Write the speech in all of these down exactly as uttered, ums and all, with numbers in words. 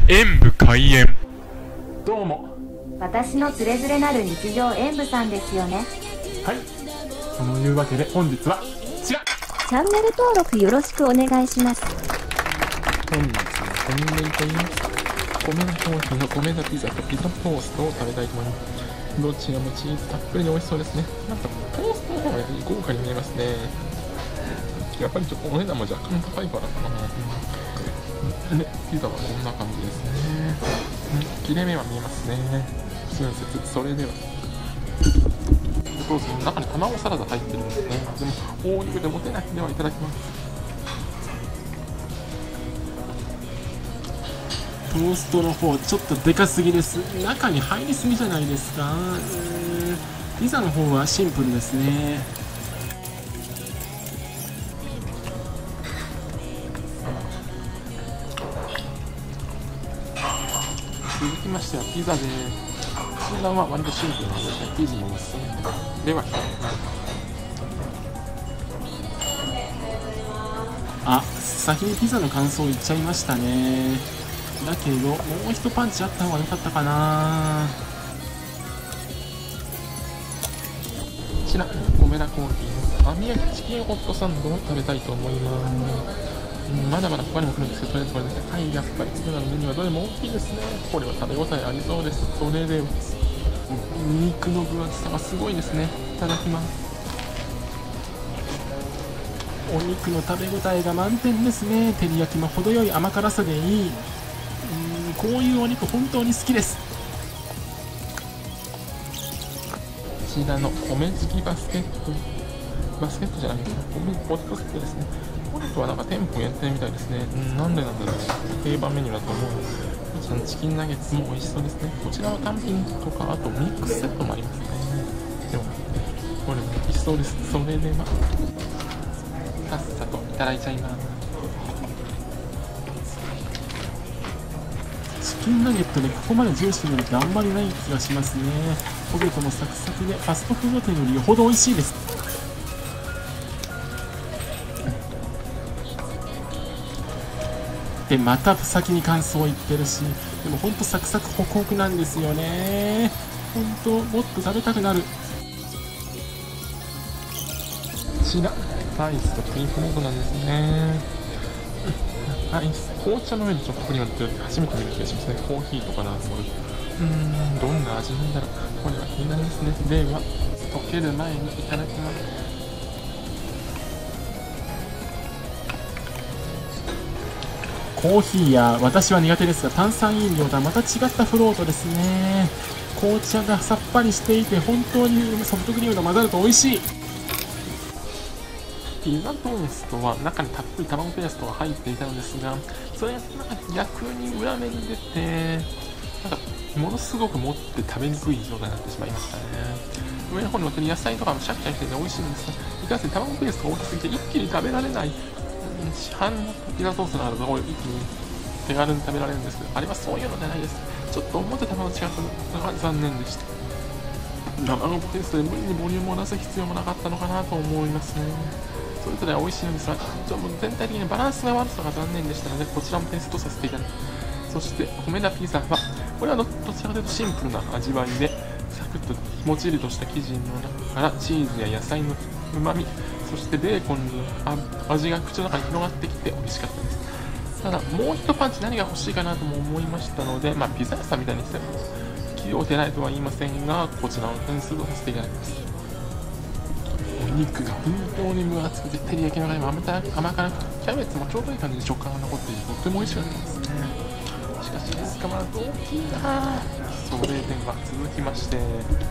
演武開演。 どうも。 私のつれづれなる日常演武さんですよね。 はい、そのいうわけで本日はこちら、 チャンネル登録よろしくお願いします。 本日のコンビニと言いますか、米田コーヒーの米田ピザとピザトーストを食べたいと思います。どちらもチーズたっぷりで美味しそうですね。なんかトーストの方が豪華に見えますね。やっぱりちょっとお値段も若干高いからかな。で、ピザはこんな感じですね。切れ目は見えますね。親切。それではトーストの中に卵サラダ入ってるんですね。でも大肉で持てない。ではいただきます。 トーストの方ちょっとでかすぎです。中に入りすぎじゃないですか。うーん、ピザの方はシンプルですね。 続きましてはピザで、ピザは割とシンプルなので生地も薄いでは、 あ、先にピザの感想言っちゃいましたね。だけどもう一パンチあった方が良かったかな。 こちら米田コーヒーの網焼きチキンホットサンドを食べたいと思います。まだまだ他にも来るんですけど、とりあえずこれですね。はい、やっぱりピザのメニューはどれも大きいですね。これは食べ応えありそうです。それでは肉の分厚さがすごいですね。いただきます。 お肉の食べ応えが満点ですね。照り焼きも程よい甘辛さでいい。うーん、こういうお肉本当に好きです。 こちらの米付きバスケットバスケットじゃないですか、米ポテトセットですね。ポテトはなんか店舗限定みたいですね。うん、なんでなんだろう。定番メニューだと思うので、こちらのチキンナゲッツも美味しそうですね。こちらは単品とか、あとミックスセットもありますね。でもこれも美味しそうです。それではさっさといただいちゃいます。 チキンナゲットでここまでジューシーなのってあんまりない気がしますね。ポテトもサクサクでファストフード店よりよほど美味しいです。でまた先に感想を言ってるし、でもほんとサクサクホクホクなんですよね。ほんともっと食べたくなる。 こちらアイスとクリームモードなんですね。アイス、紅茶の上にちょっとクリームって初めて見る気がしますね。コーヒーとかな、そういう。うーん、どんな味なんだろう。これは気になりますね。では溶ける前にいただきます。 コーヒーや私は苦手ですが、炭酸飲料とはまた違ったフロートですね。紅茶がさっぱりしていて本当にソフトクリームと混ざると美味しい。 ピザトーストは中にたっぷり卵ペーストが入っていたのですが、それがなんか逆に裏目に出て、なんかものすごく持って食べにくい状態になってしまいましたね。上の方に乗ってる野菜とかもシャキシャキしてて美味しいんですが、いかんせん卵ペーストが大きすぎて一気に食べられない。市販のピザトーストならば一気に手軽に食べられるんですけど、あれはそういうのじゃないです。ちょっと思ってたのと違ったのが残念でした。卵ペーストで無理にボリュームを出す必要もなかったのかなと思いますね。それぞれは美味しいのですが、ちょっと全体的にバランスが悪さが残念でしたので、こちらも点数とさせていただきます。そして米田ピザは、これはどちらかというとシンプルな味わいで、サクッともちりとした生地の中からチーズや野菜のうまみ、そしてベーコンの味が口の中に広がってきて美味しかったです。ただもう一パンチ何が欲しいかなとも思いましたので、まあ、ピザ屋さんみたいにして器用でないとは言いませんが、こちらの点数とさせていただきます。お肉が本当に分厚くて、照り焼きの中にも甘辛く甘辛く、キャベツもちょうどいい感じで食感が残っていて、とっても美味しかったですね。しかしですか、まだ大きいな。それでは続きまして、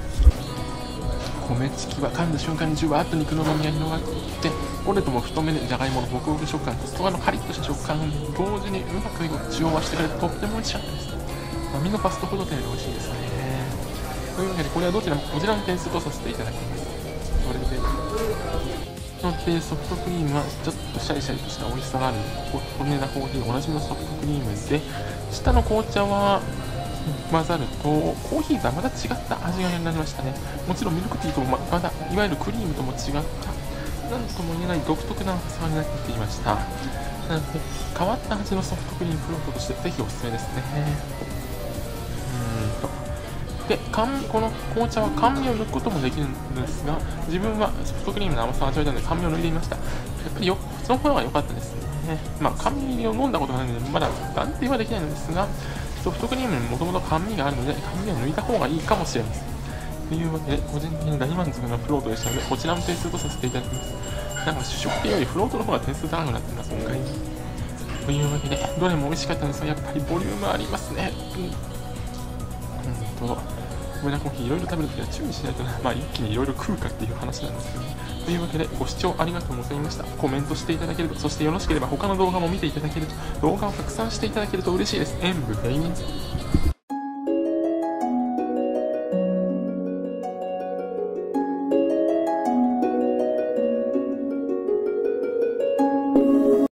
米チキは噛んだ瞬間にじゅわっと肉の旨みが広がっていって、ポテトも太めでじゃがいものホクホク食感と外側のカリッとした食感を同時にうまく調和してくれてとっても美味しかったです。波のファストフード店より美味しいですね。というわけでこれはどちらもこちらの点数とさせていただきます。それでそしてソフトクリームはちょっとシャリシャリとした美味しさがある米田コーヒーおなじみのソフトクリームで、下の紅茶は混ざるとコーヒーとはまた違った味がになりましたね。もちろんミルクティーともまたいわゆるクリームとも違った、なんとも言えない独特な差になっていました。 なので変わった味のソフトクリームフロートとしてぜひおすすめですね。うーんとで甘味、この紅茶は甘味を抜くこともできるんですが、自分はソフトクリームの甘さを味わいたいので甘味を抜いてみました。やっぱりよその方が良かったですね。まあ甘味を飲んだことがないのでまだ断定はできないのですが、ソフトクリームにもともと甘味があるので甘味を抜いた方がいいかもしれません。というわけで個人的に大満足なフロートでしたので、こちらも点数とさせていただきます。なんか主食っていうよりフロートの方が点数高くなってます今回。というわけでどれも美味しかったんですが、やっぱりボリュームありますね。うんうんとブラコーヒーいろいろ食べるときは注意しないとな、まあ一気にいろいろ食うかっていう話なんですけどね。というわけでご視聴ありがとうございました。コメントしていただけると、そしてよろしければ他の動画も見ていただけると、動画を拡散していただけると嬉しいです。演武ゲイミンズ。